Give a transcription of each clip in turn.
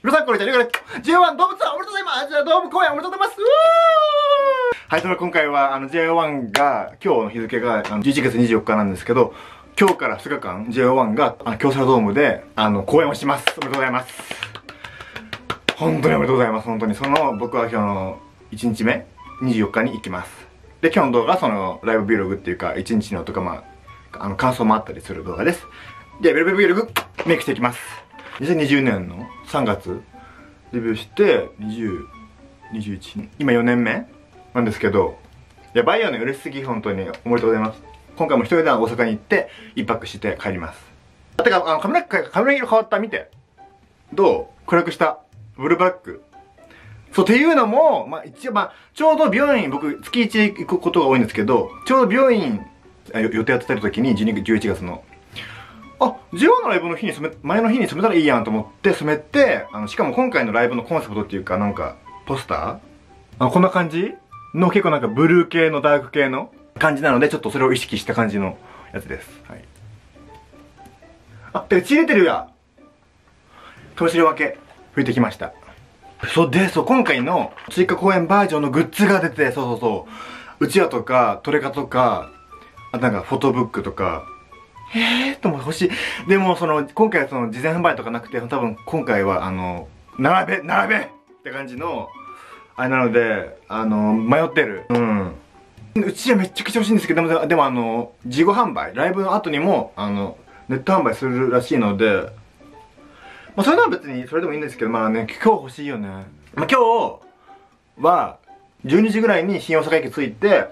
皆さんこんにちは、J1 動物さんおめでとうございます。ドーム公演おめでとうございます。はい、それで今回はJ1 が、今日の日付が11月24日なんですけど、今日から2日間 J1 が京セラドームで公演をします。おめでとうございます。本当におめでとうございます。本当に。僕は今日の1日目、24日に行きます。で、今日の動画はライブ Vlog っていうか、1日のとか感想もあったりする動画です。で、ライブ Vlog メイクしていきます。2020年の3月デビューして20、21、今4年目なんですけど、やばいよね、嬉しすぎ、本当に。おめでとうございます。今回も一人で大阪に行って1泊して帰ります。てか、髪の色変わった、見て。どう？暗くした。ブルーブラック。そう、っていうのも、一応ちょうど病院、僕、月1行くことが多いんですけど、ちょうど病院、予定やってた時に、11月の、J1 のライブの日に前の日に染めたらいいやんと思って染めて、しかも今回のライブのコンセプトっていうか、ポスターこんな感じの結構ブルー系のダーク系の感じなので、ちょっとそれを意識した感じのやつです。はい。血出てるや。かもしれ分け、拭いてきました。今回の追加公演バージョンのグッズが出て、うちわとか、トレカとか、フォトブックとか、とも欲しい。でも今回は事前販売とかなくて、多分今回は並べって感じの、あれなので、迷ってる。うちはめっちゃくちゃ欲しいんですけど、でも事後販売、ライブの後にも、ネット販売するらしいので、それなら別にそれでもいいんですけど、今日欲しいよね。今日は、12時ぐらいに新大阪駅着いて、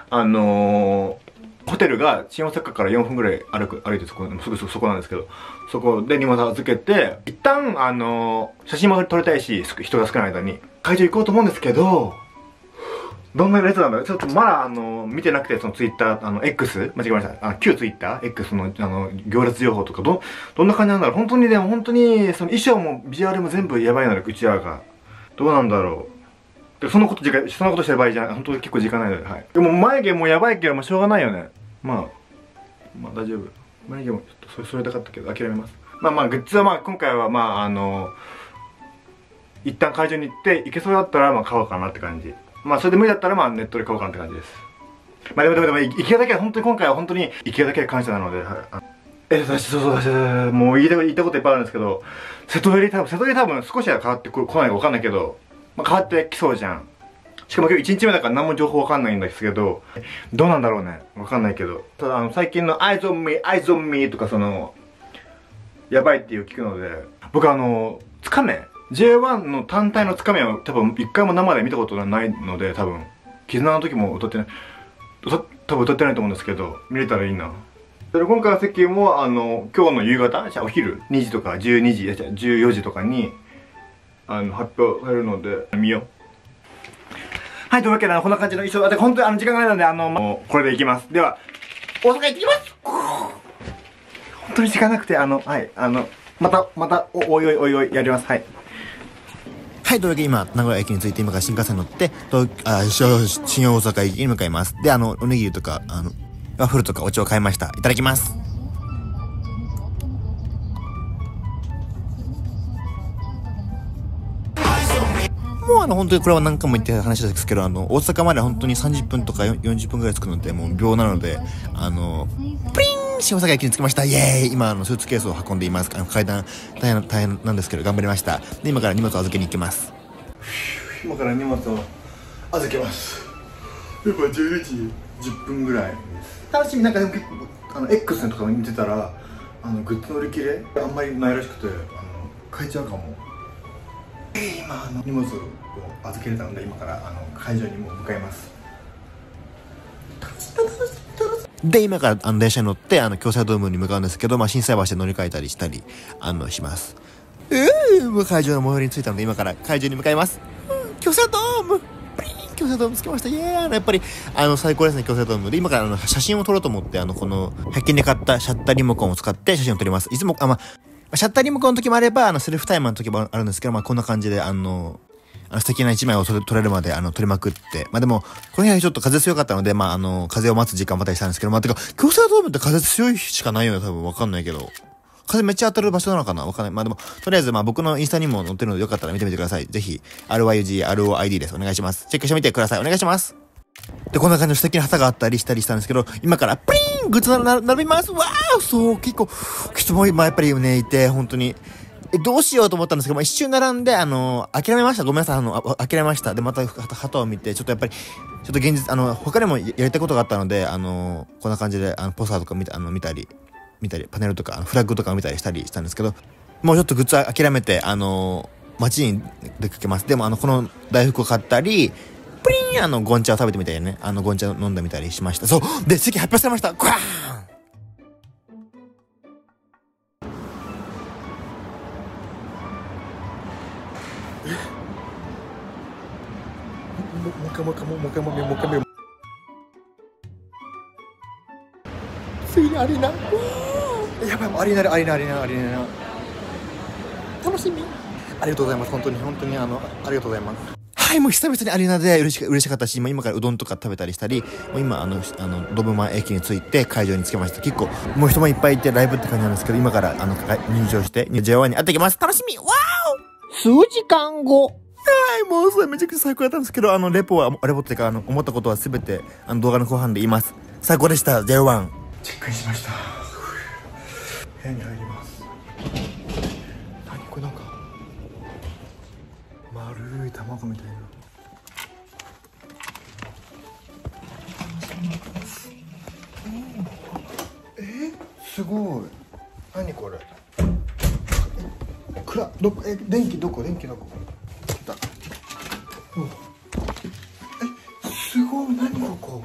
ホテルが新大阪から4分ぐらい歩いてすぐそこなんですけど、そこで荷物預けて、一旦、写真も撮りたいし、人が少ない間に、会場行こうと思うんですけど、どんな列なんだろう。ちょっとまだ、見てなくて、ツイッター、X? 間違えました。旧ツイッター ?X の、行列情報とか、どんな感じなんだろう。本当に、衣装もビジュアルも全部やばいので、うちわが。どうなんだろう。そんなことしてる場合じゃん。本当に結構時間ないので、はい。でも眉毛もやばいけど、しょうがないよね。大丈夫。眉毛もちょっとそれたかったけど、諦めます。グッズは今回は一旦会場に行って、行けそうだったら買おうかなって感じ。それで無理だったらネットで買おうかなって感じです。でも、行きだけは本当に今回は本当に行きだけで感謝なので、はい。もう言いたこといっぱいあるんですけど、瀬戸入り多分少しは変わってこないかわかんないけど、変わってきそうじゃん。しかも今日1日目だから何も情報わかんないんですけど、どうなんだろうね。わかんないけど。ただ最近の Eyes on me とかやばいっていう聞くので、僕つかめ J1 の単体のつかめは多分一回も生で見たことがないので、多分、絆の時も多分歌ってないと思うんですけど、見れたらいいな。今回の席も今日の夕方、お昼2時とか12時、14時とかに、発表されるので、見よう。はい、というわけで、こんな感じの衣装、本当に時間がないので、これでいきます。では、大阪行ってきます。本当に時間なくて、はい、また、おいおい、やります。はい。 はい、というわけで今、名古屋駅に着いて、今から新幹線に乗って、新大阪駅に向かいます。で、おにぎりとか、ワッフルとかお茶を買いました。いただきます。もう本当にこれは何回も言ってた話ですけど、大阪まで本当に30分とか40分くらい着くので、もう秒なので、プリン新大阪駅に着きました。イエーイ。今、スーツケースを運んでいます。階段、大変なんですけど、頑張りました。で、今から荷物を預けに行きます。 今から荷物を預けます。やっぱ12時10分ぐらい。楽しみ。でも結構、X とか見てたら、グッズの売り切れあんまりないらしくて、買えちゃうかも。今、荷物を預けれたので、今から、会場にも向かいます。 で、今から電車に乗って、京セラドームに向かうんですけど、心斎橋で乗り換えたりしたり、します。もう会場の最寄りに着いたので、今から会場に向かいます。京セラドーム京セラドーム着きました。イエーイ。やっぱり、最高ですね、京セラドームで。今から写真を撮ろうと思って、この、100均で買ったシャッターリモコンを使って写真を撮ります。いつも、シャッターリモコンの時もあれば、セルフタイマーの時もあるんですけど、こんな感じで、素敵な一枚を撮れるまで、撮りまくって。でも、この部屋ちょっと風強かったので、風を待つ時間またりしたんですけど、てか、京セラドームって風強いしかないよね、多分わかんないけど。 風めっちゃ当たる場所なのかなわかんない。まあでも、とりあえず僕のインスタにも載ってるのでよかったら見てみてください。ぜひ、RYUGROID です。お願いします。チェックしてみてください。お願いします。で、こんな感じの素敵な旗があったりしたんですけど、今からプリーングッズ並びます。わーそう、結構、人も今やっぱりね、いて、本当に、どうしようと思ったんですけど、一瞬並んで、諦めました。ごめんなさい、諦めました。で、また旗を見て、ちょっとやっぱり、ちょっと現実、他にもやりたいことがあったので、こんな感じで、ポスターとか見たり、パネルとか、フラッグとかを見たりしたりしたんですけど、もうちょっとグッズ諦めて、街に出かけます。でも、この大福を買ったり、プリンゴンチャを食べてみたりね、ゴンチャを飲んでみたりしました。そうで、席発表されました。グワーンもう一回見る。ついにアリーナ。やばい、アリーナ。楽しみ。ありがとうございます。本当にありがとうございます。はい、もう久々にアリーナで嬉しかったし、今からうどんとか食べたりしたり、もう今ドブマ駅に着いて会場に着けました。結構、もう人もいっぱいいてライブって感じなんですけど、今から入場して、JO1 に会ってきます。楽しみ。わーお数時間後。はい、もうそれめちゃくちゃ最高だったんですけど、レポっていうか、思ったことはすべて、動画の後半で言います。最高でした、JO1。チェックインしました。部屋に入ります。何これなんか、丸い卵みたいな。すごい。何これ。電気どこ。来た。すごい。何ここ。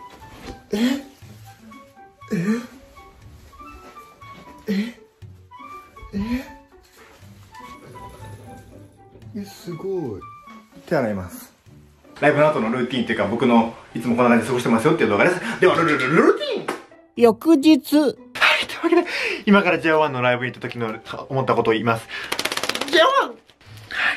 すごい。手洗います。ライブの後のルーティンっていうか、僕のいつもこんな感じで過ごしてますよっていう動画です。ではルーティン翌日。はい、というわけで、今から JO1 のライブに行った時の思ったことを言います。JO1! はい、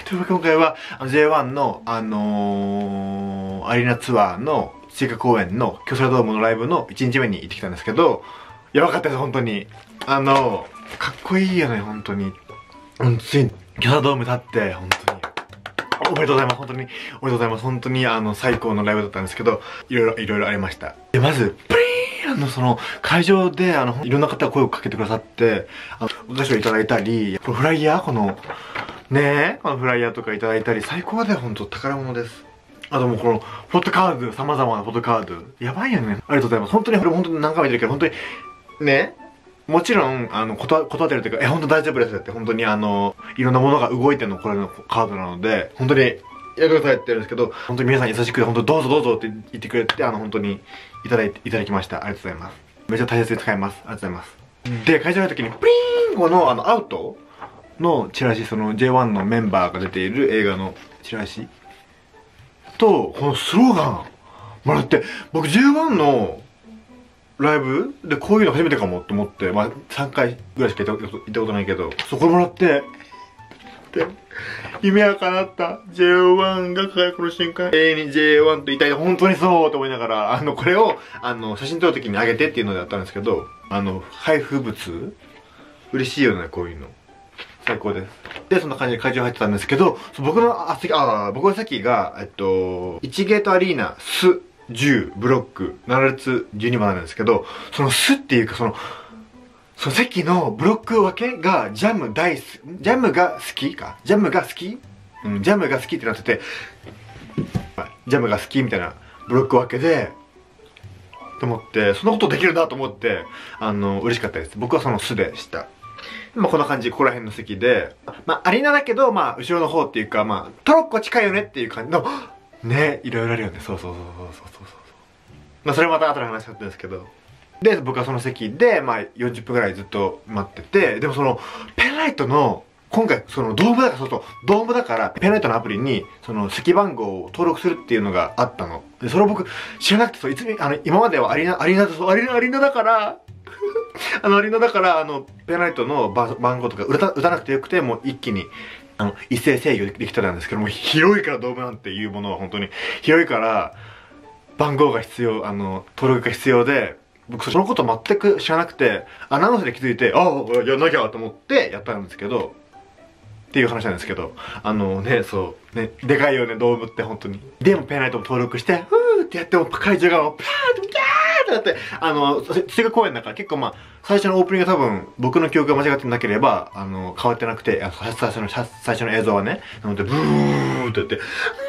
というわけで今回は、JO1 の、アリーナツアーの追加公演の京セラドームのライブの1日目に行ってきたんですけど、やばかったです、本当に。かっこいいよね、本当に。ついに、京セラドーム立って、本当に。おめでとうございます。本当に。おめでとうございます。本当に、最高のライブだったんですけど、いろいろありました。で、まず、プリーン会場で、いろんな方が声をかけてくださって、お菓子をいただいたり、フライヤーこのフライヤーとかいただいたり、最高で、本当宝物です。あともうこの、フォトカード、様々なフォトカード。やばいよね。ありがとうございます。本当に、本当に何回も言ってるけど、本当に、ね、もちろん、断ってるというか、本当大丈夫ですって、本当にいろんなものが動いてるの、これのカードなので、本当に、やってくださいって言うんですけど、本当に皆さん優しくて、本当どうぞって言ってくれて、本当にいただきました。ありがとうございます。めっちゃ大切に使います。ありがとうございます。で、会場の時に、プリーンゴのアウトのチラシ、J1 のメンバーが出ている映画のチラシと、このスローガンもらって、僕 J1 のライブでこういうの初めてかもと思って、3回ぐらいしか行ったことないけど、そこでもらって、で、夢は叶った。JO1 が輝くの瞬間、永遠に JO1 と言いたい。本当にそうと思いながら、これを、写真撮るときにあげてっていうのであったんですけど、配布物嬉しいよね、こういうの。最高です。で、そんな感じで会場入ってたんですけど、僕の席が、1ゲートアリーナ、ス、10、ブロック、7列12番なんですけど、そのスっていうかその席のブロック分けがジャムが好きってなってて、ジャムが好きみたいなブロック分けで、と思って、そんなことできるなと思って、嬉しかったです。僕はそのスでした。こんな感じ、ここら辺の席で、アリーナだけど、後ろの方っていうか、トロッコ近いよねっていう感じの、ね、いろいろあるよね。そう。それまた後で話しちゃったんですけど。で、僕はその席で、40分ぐらいずっと待ってて、でもペンライトの、今回、ドームだから、ペンライトのアプリに、席番号を登録するっていうのがあったの。で、それを僕、知らなくて、今まではアリーナだから、アリーナだから、ペンライトの番号とか打たなくてよくて、もう一気に、一斉制御できてたんですけども、広いからドームなんていうものは本当に広いから、番号が必要、登録が必要で、 僕そのこと全く知らなくて、アナウンスで気づいて、やんなきゃと思ってやったんですけど、っていう話なんですけど、そうね、でかいよね、ドームって本当に。でもペンライトも登録して、ふーってやっても会場がパーッとギャーってなって、追加公演だから結構まあ、最初のオープニングが多分、僕の記憶が間違ってなければ、変わってなくて、最初の映像はね、なので、ブーってやって、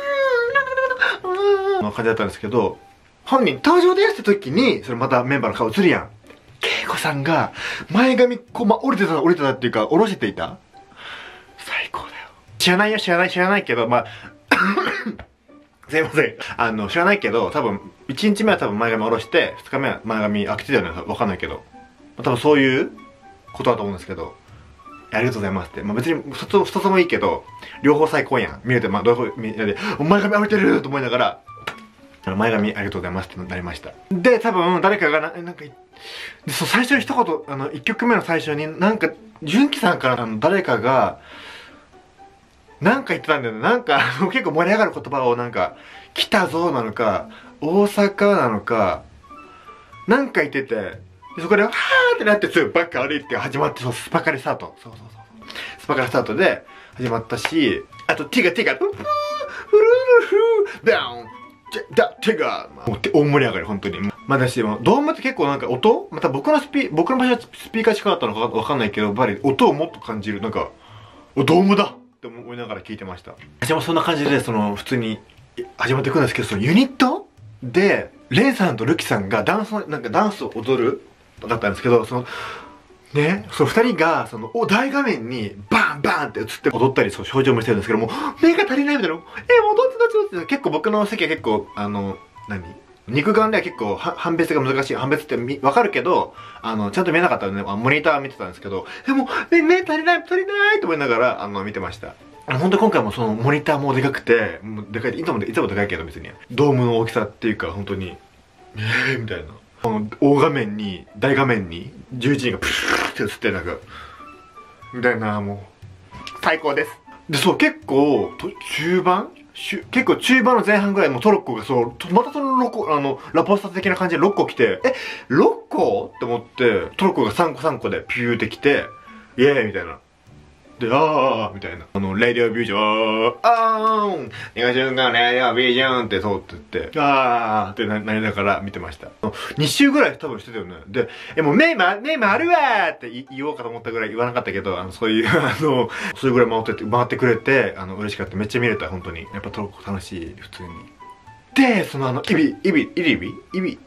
の感じだったんですけど、本人登場ですって時に、それまたメンバーの顔映るやん。恵子さんが、前髪折れてたっていうか、下ろしていた。最高だよ。知らないけど、まあ、すいません。知らないけど、多分、1日目は多分前髪下ろして、2日目は前髪開けてたよね。わかんないけど。多分そういうことだと思うんですけど、ありがとうございますって。まあ別に、一つもいいけど、両方最高やん。見れて、まあ、両方見れて、前髪開いてると思いながら、前髪ありがとうございますってなりました。で、多分、誰かがなんか、最初に一言、1曲目の最初に、なんか、純喜さんから誰かが、なんか言ってたんだよね。なんか、結構盛り上がる言葉をなんか、来たぞなのか、大阪なのか、なんか言ってて、そこで、はーってなって、すぐバック歩いて始まって、スパカリスタート。スパカリスタートで始まったし、あと、ティガ、フルルルルダウン、ティガ大盛り上がり、本当に。まあだし、ドームって結構なんか音また僕の場所はスピーカー近かったのかわかんないけど、やっぱり音をもっと感じる。なんか、ドームだって思いながら聞いてました。私もそんな感じで、普通に始まっていくんですけど、そのユニットで、レンさんとルキさんがダンスを踊るだったんですけど、ね、その二人が、大画面にバンバンって映って踊ったり、表情もしてるんですけども、目が足りないみたいな。もうどっち結構僕の席は結構、肉眼では結構、判別が難しい。判別ってわかるけど、ちゃんと見えなかったので、モニター見てたんですけど、でも、目足りないと思いながら、見てました。本当に今回もモニターもでかくて、もうでかい、いつもでかいけど別に。ドームの大きさっていうか、本当に、みたいな。大画面に、大画面に、11人がプシューって映って、なんか、みたいな、もう、最高です。で、結構、中盤の前半ぐらいのトロッコがまたラポスタ的な感じで6個来て、6個って思って、トロッコが3個でピューって来て、イエーイみたいな。で、みたいな。レディオビジョン、2瞬間レディオビジョンって通ってって、ってなりながら見てました。2週ぐらい多分してたよね。で、もう目回るわーって言おうかと思ったぐらい言わなかったけど、そういうそれぐらい回ってくれて、嬉しかった。めっちゃ見れた、本当に。やっぱトロッコ楽しい、普通に。で、イビリビ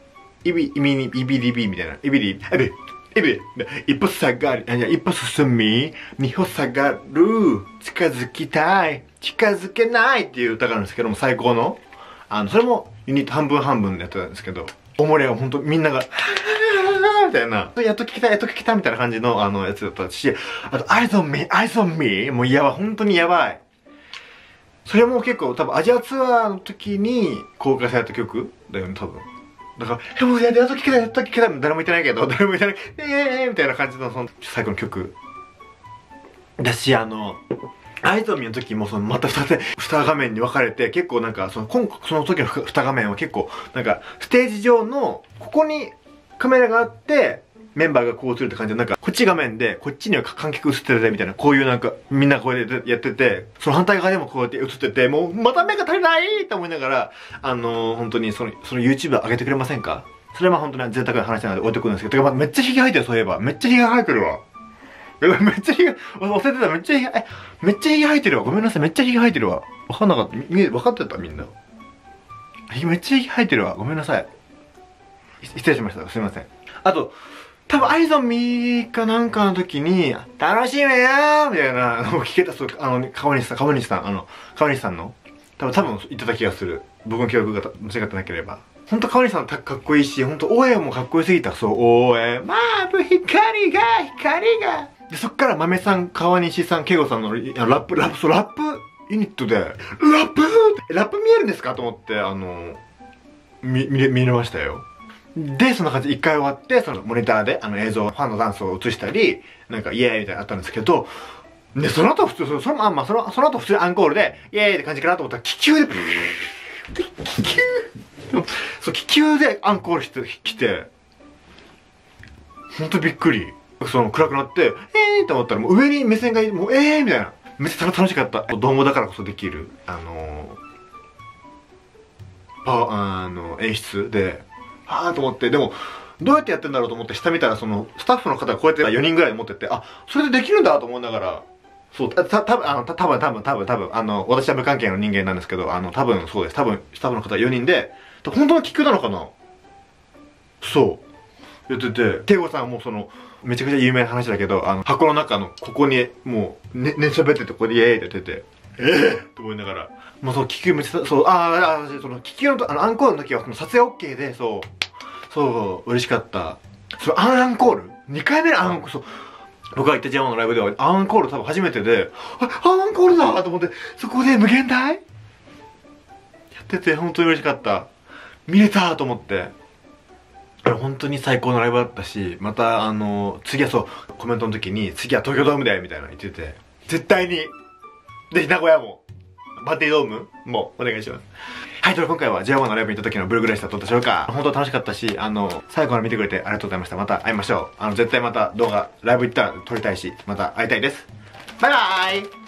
みたいな。一歩進み、二歩下がる、近づきたい、近づけないっていう歌があるんですけども、最高の。それもユニット半分でやってたんですけど、おもれはほんとみんなが、みたいな、やっと聞けたみたいな感じのやつだったし、あと、eyes on me もう本当にやばい。それも結構多分アジアツアーの時に公開された曲だよね、多分。だから、もうやっと聞けた、誰も言ってないけど、みたいな感じの最後の曲。だし、アイゾンミの時もまた2画面に分かれて、結構なんか、その時の2画面は結構、なんか、ステージ上の、ここにカメラがあって、メンバーがこう映るって感じで、なんか、こっち画面で、こっちには観客映ってるみたいな、こういうなんか、みんなこうやってやってて、その反対側でもこうやって映ってて、もう、また目が足りないと思いながら、本当にその YouTube 上げてくれませんか？それは本当に贅沢な話なので置いてくるんですけど、てかめっちゃひげ生えてる、そういえば。めっちゃひげ生えてるわ。めっちゃひげ、忘れてた、めっちゃひげ生えてるわ。ごめんなさい、めっちゃひげ生えてるわ。わかんなかった。わかってたみんな。めっちゃひげ生えてるわ。ごめんなさい。失礼しました。すいません。あと、多分、アイゾンミーかなんかの時に、楽しめよーみたいなのを聞けた、川西さんの、多分言ってた気がする。僕の記憶が間違ってなければ。ほんと川西さんかっこいいし、ほんと、応援もかっこよすぎた。応援、光が。で、そっから豆さん、川西さん、ケイゴさんのラップユニットで、ラップ見えるんですかと思って、見れましたよ。で、そんな感じで一回終わって、モニターで、映像、ファンのダンスを映したり、なんか、イエーイみたいなのあったんですけど、で、その後普通、その後普通にアンコールで、イエーイって感じかなと思ったら、気球で、気球でアンコールしてきて、 ほんとびっくり。暗くなって、って思ったらもう上に目線が、もうみたいな。めっちゃ楽しかった。ドームだからこそできる、演出で、と思って、でも、どうやってやってんだろうと思って下見たら、スタッフの方がこうやって4人ぐらい持ってて、それでできるんだと思いながら、そう、多分、私は無関係の人間なんですけど、多分そうです。多分、スタッフの方4人で、本当のキックなのかな、そう。やってて、ケイゴさんはもうめちゃくちゃ有名な話だけど、箱の中の、ここに、もう、寝喋ってて、ここでイエーイってやってて、と思いながら、もう気球めっちゃ、気球の、アンコールの時は、撮影 OK で、嬉しかった。アンコール ?2 回目のアンコール、僕が行った J1 のライブでは、アンコール多分初めてで、アンコールだと思って、そこで無限大やってて、本当に嬉しかった。見れたと思って。本当に最高のライブだったし、また次はコメントの時に、次は東京ドームでみたいなの言ってて、絶対に、ぜひ名古屋も、バッテリードームもお願いします。はい、今回は J1 のライブに行った時のブログレースを撮ったでしょうか。本当楽しかったし、最後まで見てくれてありがとうございました。また会いましょう。絶対また動画、ライブ行ったら撮りたいし、また会いたいです。バイバーイ。